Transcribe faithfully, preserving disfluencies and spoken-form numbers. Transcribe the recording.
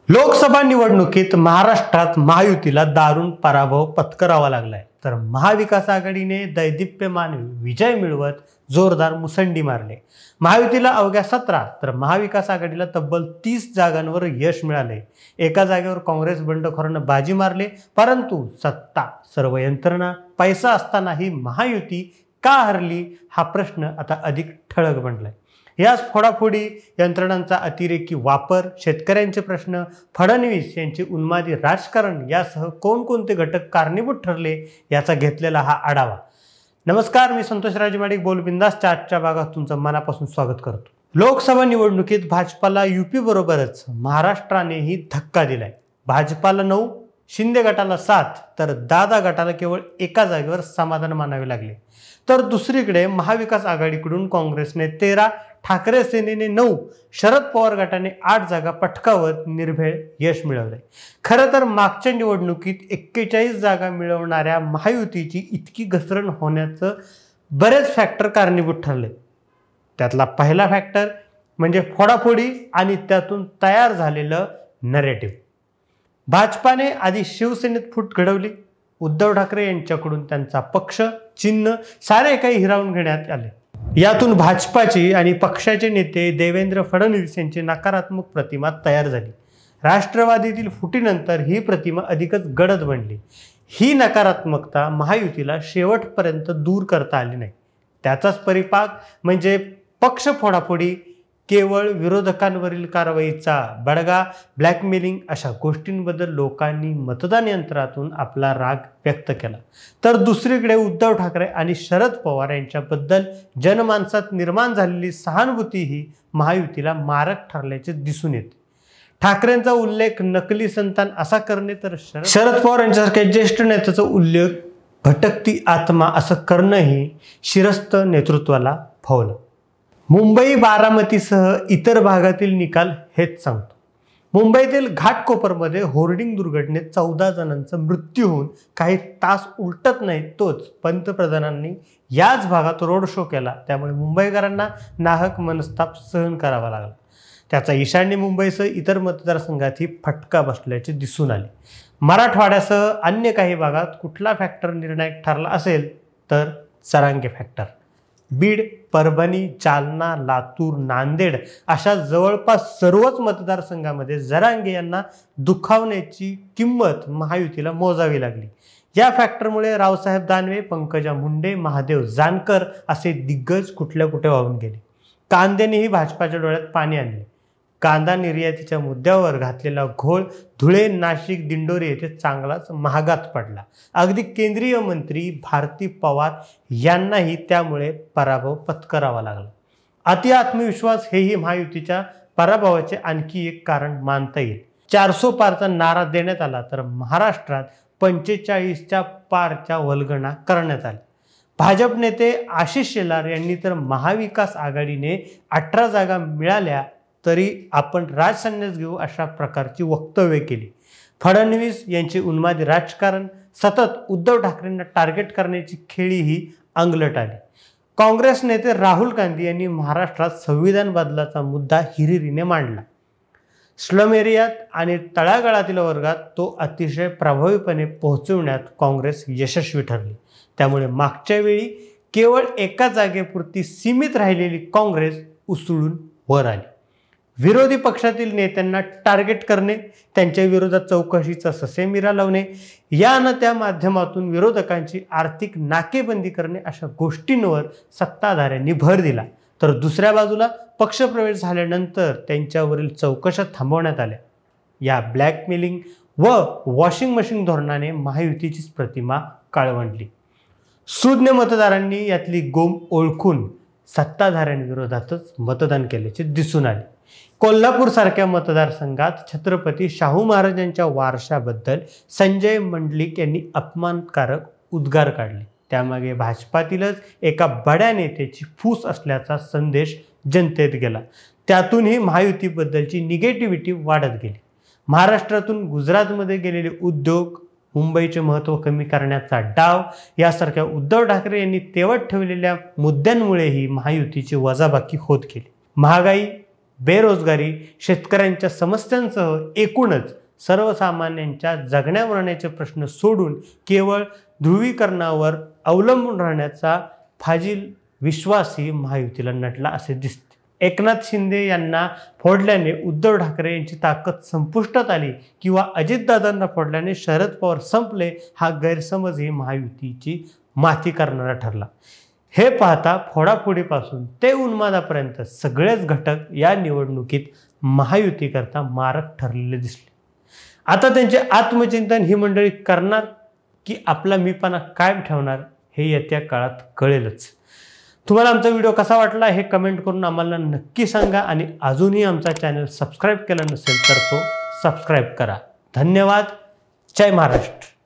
लोकसभा निवडणुकीत महाराष्ट्रात महायुतीला दारुण पराभव पत्करावा लागलाय, तर महाविकास आघाडीने दैदिप्यमान विजय मिळवत जोरदार मुसंडी मारले। महायुतीला अवघ्या सतरा तर महाविकास आघाडीला तब्बल तीस जागांवर यश मिळाले। एका जागेवर काँग्रेस बंडखोरांना बाजी मारले, परंतु सत्ता, सर्व यंत्रणा, पैसा असतानाही महायुती का हरली हा प्रश्न आता अधिक ठळक बनलाय। याच फोडाफोडी, यंत्रणांचा अतिरेकी वापर, शेतकऱ्यांचे प्रश्न, फडणवीस यांचे उन्मादी राजकारण यासह कोणकोणते घटक कारणीभूत ठरले याचा घेतलेला हा आढावा। नमस्कार, मी संतोष राजमाडिक बोल बिंदासच्या आजच्या भागात तुमचं मनापासून स्वागत करतो। लोकसभा निवडणुकीत भाजपाला यूपी बरोबरच महाराष्ट्रानेही धक्का दिलाय। भाजपाला नऊ, शिंदे गटाला सात तर दादा गटाला केवळ एका जागेवर समाधान मानावे लागले। तर दुसरीकडे महाविकास आघाडीकडून काँग्रेसने तेरा, ठाकरे सेनेने नऊ, शरद पवार गटाने आठ जागा पटकावत निर्भेळ यश मिळवले। खरं तर मागच्या निवडणुकीत एक्केचाळीस जागा मिळवणाऱ्या महायुतीची इतकी घसरण होण्याचं बरेच फॅक्टर कारणीभूत ठरले। त्यातला पहिला फॅक्टर म्हणजे फोडाफोडी आणि त्यातून तयार झालेलं नरेटिव्ह। भाजपाने आधी शिवसेनेत फूट घडवली। उद्धव ठाकरे यांच्याकडून त्यांचा पक्ष, चिन्ह सारे काही हिरावून घेण्यात आले। यातून भाजपाची आणि पक्षाचे नेते देवेंद्र फडणवीस यांची नकारात्मक प्रतिमा तयार झाली। राष्ट्रवादीतील फुटीनंतर ही प्रतिमा अधिकच गडद बनली। ही नकारात्मकता महायुतीला शेवटपर्यंत दूर करता आली नाही। त्याचाच परिपाक म्हणजे पक्ष फोडाफोडी, केवळ विरोधकांवरील कारवाईचा बडगा, ब्लॅकमेलिंग अशा गोष्टींबद्दल लोकांनी मतदान यंत्रातून आपला राग व्यक्त केला। तर दुसरीकडे उद्धव ठाकरे आणि शरद पवार यांच्याबद्दल जनमानसात निर्माण झालेली सहानुभूती ही महायुतीला मारक ठरल्याचे दिसून येते। ठाकरेंचा उल्लेख नकली संतान असा करणे तर शरद पवार यांच्यासारख्या ज्येष्ठ नेत्याचा उल्लेख भटकती आत्मा असं करणंही शिरस्त नेतृत्वाला फावलं। मुंबई, बारामतीसह इतर भागातील निकाल हेच सांगतो। मुंबईतील घाटकोपरमध्ये होर्डिंग दुर्घटनेत चौदा जणांचा मृत्यू होऊन काही तास उलटत नाही तोच पंतप्रधानांनी याच भागात रोड शो केला, त्यामुळे मुंबईकरांना नाहक मनस्ताप सहन करावा लागला। त्याचा ईशान्य मुंबईसह इतर मतदारसंघातही फटका बसल्याचे दिसून आले। मराठवाड्यासह अन्य काही भागात कुठला फॅक्टर निर्णायक ठरला असेल तर जरांगे फॅक्टर। बीड, परभणी, जालना, लातूर, नांदेड अशा जवळपास सर्वच मतदारसंघामध्ये जरांगे यांना दुखावण्याची किंमत महायुतीला मोजावी लागली। या फॅक्टरमुळे रावसाहेब दानवे, पंकजा मुंडे, महादेव जानकर असे दिग्गज कुठल्या कुठे वाहून गेले। कांद्यानेही भाजपाच्या डोळ्यात पाणी आणले। कांदा निर्यातीच्या मुद्द्यावर घातलेला घोळ धुळे, नाशिक, दिंडोरी येथे चांगलाच महागात पडला। अगदी केंद्रीय मंत्री भारती पवार यांनाही त्यामुळे पराभव पत्करावा लागला। अति आत्मविश्वास हेही महायुतीच्या पराभवाचे आणखी एक कारण मानता येईल। चारसो पारचा नारा देण्यात आला तर महाराष्ट्रात पंचेचाळीसच्या पारच्या वल्गना करण्यात आल्या। भाजप नेते आशिष शेलार यांनी तर महाविकास आघाडीने अठरा जागा मिळाल्या तरी आपण राजसन्यास घेऊ अशा प्रकारची वक्तव्य केली। फडणवीस यांचे उन्मादी राजकारण, सतत उद्धव ठाकरेंना टार्गेट करण्याची खेळीही अंगलट आली। काँग्रेस नेते राहुल गांधी यांनी महाराष्ट्रात संविधान बदलाचा मुद्दा हिरिरीने मांडला। स्लम एरियात आणि तळागाळातील वर्गात तो अतिशय प्रभावीपणे पोहोचवण्यात काँग्रेस यशस्वी ठरली। त्यामुळे मागच्या वेळी केवळ एका जागेपुरती सीमित राहिलेली काँग्रेस उसळून वर आली। विरोधी पक्षातील नेत्यांना टार्गेट करणे, त्यांच्या विरोधात चौकशीचा ससेमिरा लावणे, या न त्या माध्यमातून विरोधकांची आर्थिक नाकेबंदी करणे अशा गोष्टींवर सत्ताधाऱ्यांनी भर दिला। तर दुसऱ्या बाजूला पक्षप्रवेश झाल्यानंतर त्यांच्यावरील चौकशा थांबवण्यात आल्या। या ब्लॅकमेलिंग व वॉशिंग मशीन धोरणाने महायुतीचीच प्रतिमा काळवंडली। सुज्ञ मतदारांनी यातली गोम ओळखून सत्ताधाऱ्यांविरोधातच मतदान केल्याचे दिसून आले। कोल्हापूर सारख्या मतदारसंघात छत्रपती शाहू महाराजांच्या वारशाबद्दल संजय मंडलिक यांनी अपमानकारक उद्गार काढले। त्यामागे भाजपातीलच एका बड्या नेत्याची फूस असल्याचा संदेश जनतेत गेला। त्यातूनही महायुतीबद्दलची निगेटिव्हिटी वाढत गेली। महाराष्ट्रातून गुजरातमध्ये गेलेले उद्योग, मुंबईचे महत्त्व कमी करण्याचा डाव यासारख्या उद्धव ठाकरे यांनी तेवत ठेवलेल्या मुद्द्यांमुळेही महायुतीची वजाबाकी होत गेली। महागाई, बेरोजगारी, शेतकऱ्यांच्या समस्यांसह एकूणच सर्वसामान्यांच्या जगण्या मरण्याचे प्रश्न सोडून केवळ ध्रुवीकरणावर अवलंबून राहण्याचा फाजील विश्वासही महायुतीला नटला असे दिसते. एकनाथ शिंदे यांना फोडल्याने उद्धव ठाकरे यांची ताकद संपुष्टात आली किंवा अजितदादांना फोडल्याने शरद पवार संपले हा गैरसमजही महायुतीची माती करणारा ठरला. हे पाहता फोडाफोडीपासून ते उन्मादापर्यंत सगळेच घटक या निवडणुकीत महायुतीकरता मारक ठरलेले दिसले. आता त्यांचे आत्मचिंतन ही मंडळी करणार की आपला मीपणा कायम ठेवणार हे येत्या काळात कळेलच. तुम्हाला आमचा व्हिडिओ कसा वाटला हे कमेंट करून आम्हाला नक्की सांगा आणि अजूनही आमचा चॅनल सबस्क्राईब केला नसेल तर तो सबस्क्राईब करा. धन्यवाद. जय महाराष्ट्र.